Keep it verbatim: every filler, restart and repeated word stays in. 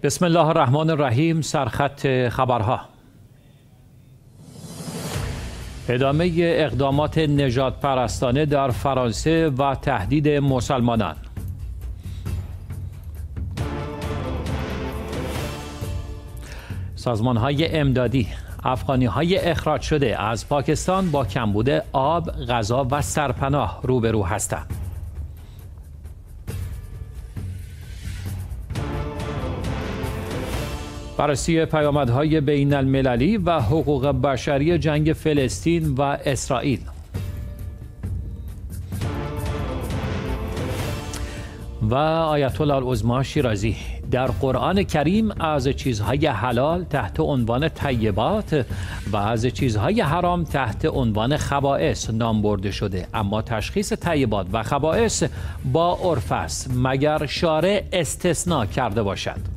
بسم الله الرحمن الرحیم. سرخط خبرها. ادامه اقدامات نژاد پرستانه در فرانسه و تهدید مسلمانان. سازمان‌های امدادی افغانی‌های اخراج شده از پاکستان با کمبود آب، غذا و سرپناه روبرو هستند. بررسی پیامدهای بین المللی و حقوق بشری جنگ فلسطین و اسرائیل. و آیت الله العظمی شیرازی: در قرآن کریم از چیزهای حلال تحت عنوان طیبات و از چیزهای حرام تحت عنوان خبائث نام برده شده، اما تشخیص طیبات و خبائث با عرف است مگر شارع استثناء کرده باشد.